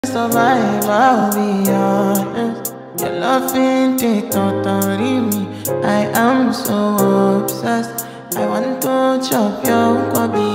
Survive, I'll be honest. Your loving it totally me. I am so obsessed. I want to chop your kwabi.